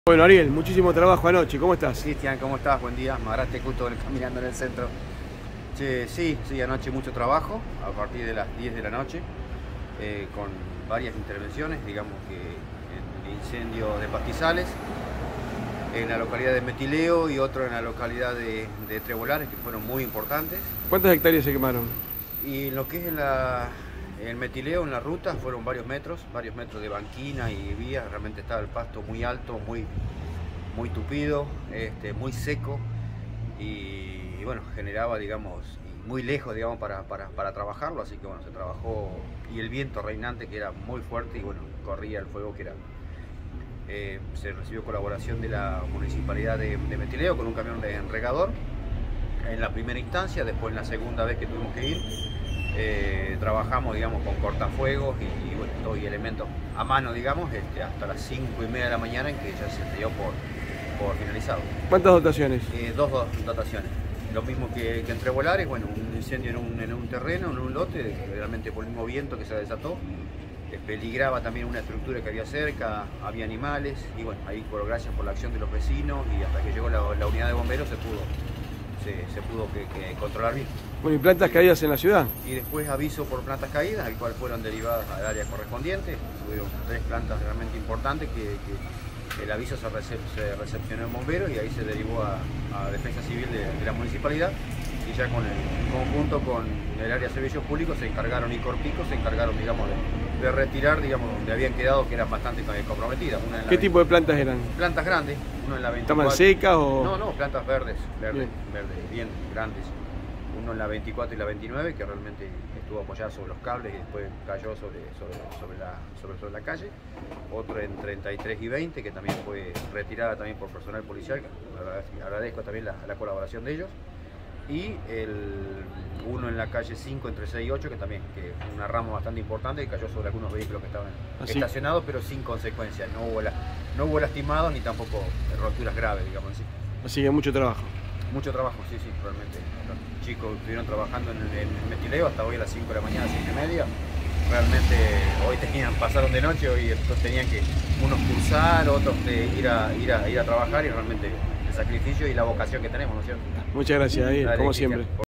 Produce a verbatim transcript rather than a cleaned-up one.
Bueno, Ariel, muchísimo trabajo anoche, ¿cómo estás? Cristian, ¿cómo estás? Buen día, me agarraste justo caminando en el centro. Che, sí, sí, anoche mucho trabajo, a partir de las diez de la noche, eh, con varias intervenciones, digamos que en el incendio de pastizales, en la localidad de Metileo y otro en la localidad de, de Trebolares, que fueron muy importantes. ¿Cuántas hectáreas se quemaron? Y en lo que es en la... En Metileo, en la ruta, fueron varios metros, varios metros de banquina y vías. Realmente estaba el pasto muy alto, muy, muy tupido, este, muy seco y, y bueno, generaba, digamos, muy lejos, digamos, para, para, para trabajarlo. Así que bueno, se trabajó y el viento reinante que era muy fuerte y bueno, corría el fuego que era. Eh, se recibió colaboración de la municipalidad de, de Metileo con un camión de regador en la primera instancia. Después, en la segunda vez que tuvimos que ir, Eh, trabajamos, digamos, con cortafuegos y, y bueno, todo y elementos a mano, digamos, este, hasta las cinco y media de la mañana, en que ya se dio por, por finalizado. ¿Cuántas dotaciones? Eh, dos, dos dotaciones. Lo mismo que, que en Trebolares, bueno, un incendio en un, en un terreno, en un lote, realmente por el mismo viento que se desató. Eh, peligraba también una estructura que había cerca, había animales, y bueno, ahí por gracias por la acción de los vecinos y hasta que llegó la, la unidad de bomberos se pudo, se, se pudo que, que controlar bien. Bueno, ¿y plantas caídas en la ciudad? Y después aviso por plantas caídas, al cual fueron derivadas al área correspondiente. Tuvieron tres plantas realmente importantes que, que el aviso se, recep se recepcionó en bomberos y ahí se derivó a, a Defensa Civil de, de la municipalidad. Y ya con el, en conjunto con el área de servicios públicos se encargaron, y Corpico se encargaron, digamos, de, de retirar, digamos, donde habían quedado, que eran bastante comprometidas. Una en la ¿Qué tipo de plantas eran? Plantas grandes, uno en la veinticuatro. ¿Estaban secas o...? No, no, plantas verdes, verdes, bien. verdes, bien grandes. Uno en la veinticuatro y la veintinueve, que realmente estuvo apoyada sobre los cables y después cayó sobre, sobre, sobre, la, sobre, sobre la calle. Otro en treinta y tres y veinte, que también fue retirada también por personal policial, que agradezco también la, la colaboración de ellos. Y el uno en la calle cinco, entre seis y ocho, que también que una rama bastante importante, que cayó sobre algunos vehículos que estaban Así. estacionados, pero sin consecuencias. No hubo, la, no hubo lastimados ni tampoco roturas graves, digamos así. Así que mucho trabajo. Mucho trabajo, sí, sí, realmente. Los chicos estuvieron trabajando en el, en el Metileo hasta hoy a las cinco de la mañana, cinco y media. Realmente hoy tenían, pasaron de noche, hoy tenían que unos cursar, otros de ir a, ir a, ir a trabajar, y realmente el sacrificio y la vocación que tenemos, ¿no es cierto? Muchas gracias, Ariel, Dale, como Cristian. siempre.